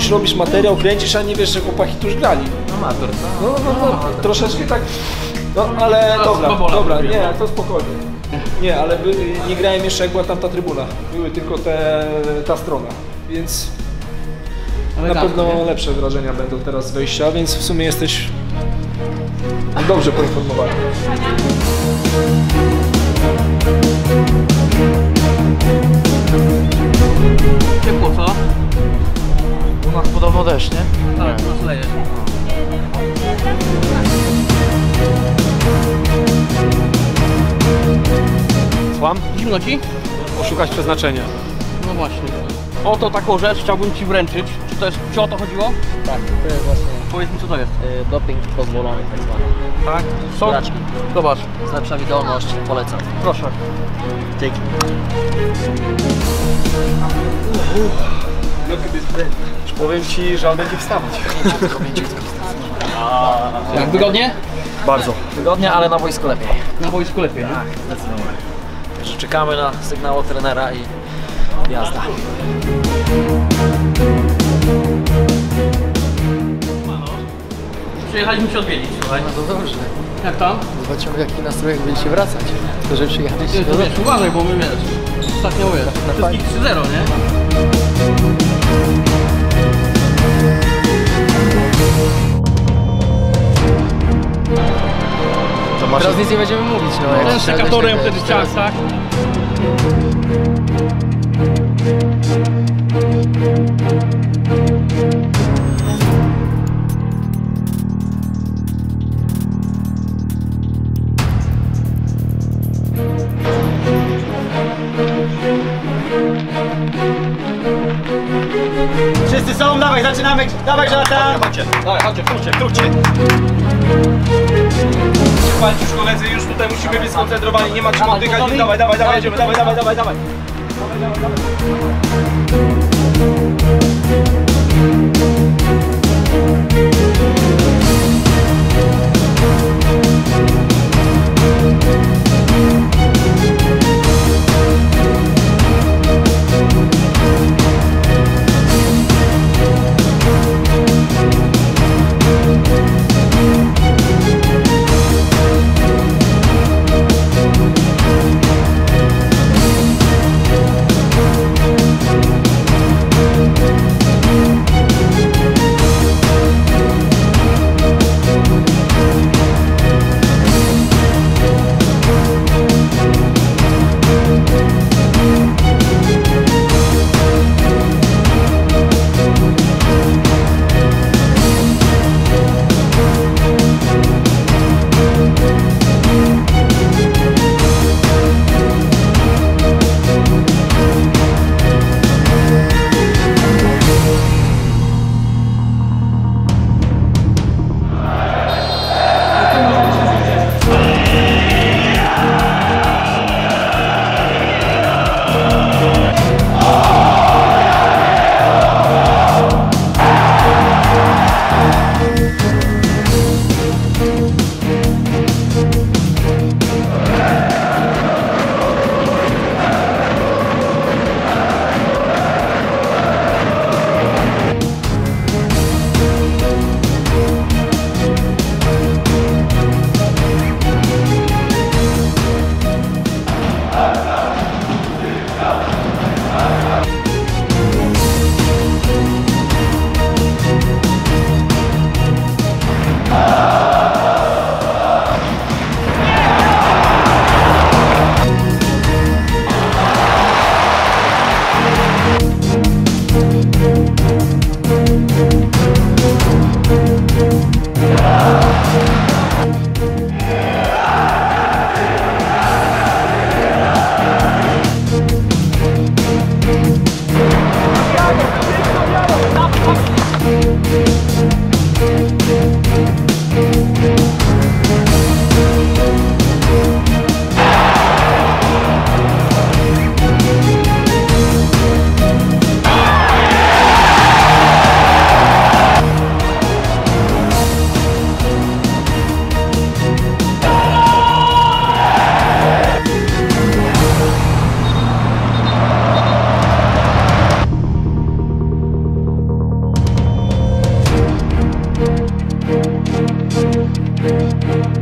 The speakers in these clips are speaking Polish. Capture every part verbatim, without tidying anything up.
chodzisz, robisz materiał, kręcisz, a nie wiesz, że chłopaki tu już grali. Amator, co? No, no, no, no troszeczkę tak, no ale dobra, dobra, nie, to spokojnie. Nie, ale by, nie grałem jeszcze jak była tam ta trybuna, były tylko te, ta strona, więc na pewno lepsze wrażenia będą teraz z wejścia, więc w sumie jesteś dobrze poinformowany. Ciepło, co? U nas podobno deszcz, nie? Tak, u nas leje. Słucham? Zimno ci? Oszukać przeznaczenie. No właśnie. Oto taką rzecz chciałbym ci wręczyć. Czy to jest, czy o to chodziło? Tak, to jest właśnie Powiedz mi, co to jest. y, doping pozwolony tak zwany. Tak? Są? Braczki. Zobacz. Zlepsza wydolność, polecam. Proszę. Dzięki. Już powiem ci, że będzie wstawać. Jak, wygodnie? Bardzo. Wygodnie, ale na wojsku lepiej. Na wojsku lepiej, nie? Tak, zdecydowanie. Także czekamy na sygnał od trenera i jazda. Przyjechaliśmy się odwiedzić, słuchaj. No to dobrze. Jak tam? Zobaczymy, w jakich nastrojach będziecie wracać. To, że przyjechaliście. Ty, to wiesz, uważaj, bo my wiesz, ostatnio wiesz, wszystkich trzy zero, nie? Teraz nic nie będziemy mówić, no. jak Ten trzeba sekatorem coś, wtedy wiesz, czas, tak? Wszyscy są, dawaj, zaczynamy, dawaj Jonathan! Chodźcie, Dawaj, chodźcie, wróćcie. wróćcie! Walcz już koledzy, już tutaj musimy być skoncentrowani, nie ma czym oddychać, więc dawaj, dawaj, dawaj, jedziemy, dawaj, dawaj, dawaj, dawaj!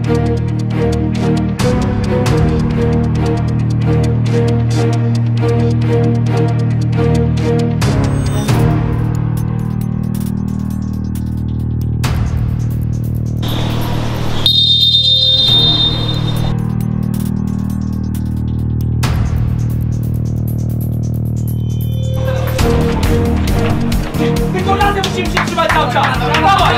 Tylko razem musimy się trzymać cały czas! Dawaj!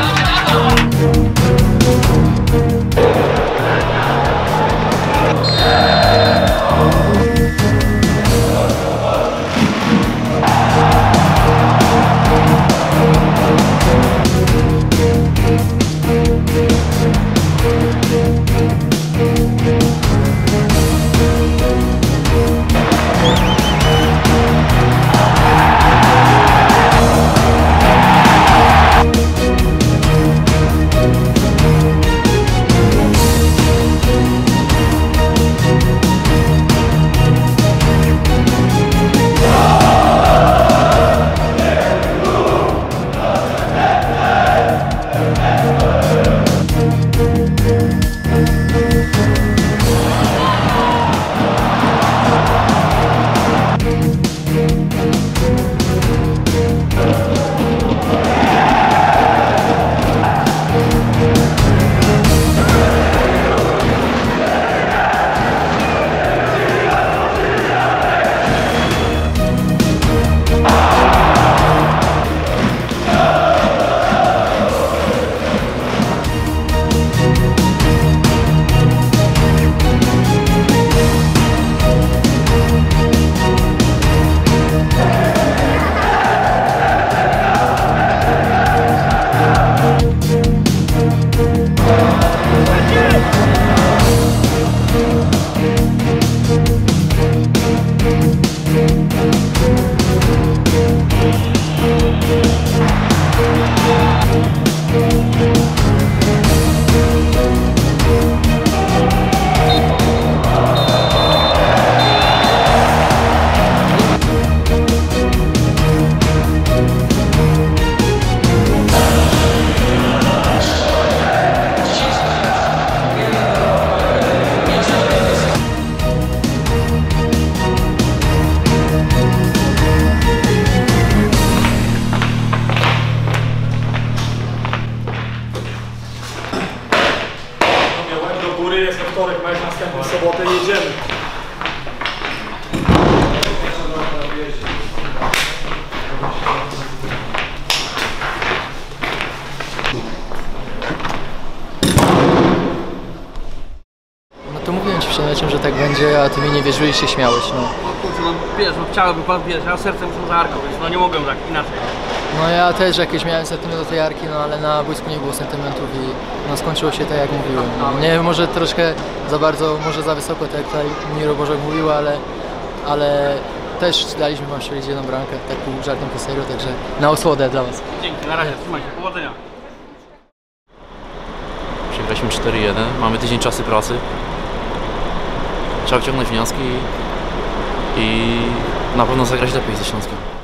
Jest we wtorek, mecz następny, w sobotę jedziemy. No to mówiłem ci przed meczem, że tak będzie, a ty mi nie wierzyłeś i się śmiałeś, no. Kurczę, no wiesz, no chciałbym pan, wiesz, ja sercem muszę za Arką, więc no nie mogłem tak inaczej. No ja też jakieś miałem sentyment do tej Arki, no ale na boisku nie było sentymentów i no skończyło się tak jak mówiłem. No, nie wiem, może troszkę za bardzo, może za wysoko, tak jak tutaj Miro Bożek mówił, ale, ale też daliśmy wam strzelić jedną bramkę, tak pół żartem po serio, także na osłodę dla was. Dzięki, na razie, trzymaj się, powodzenia. Przegraliśmy cztery jeden, mamy tydzień czasu pracy. Trzeba wyciągnąć wnioski i na pewno zagrać lepiej ze Śląskiem.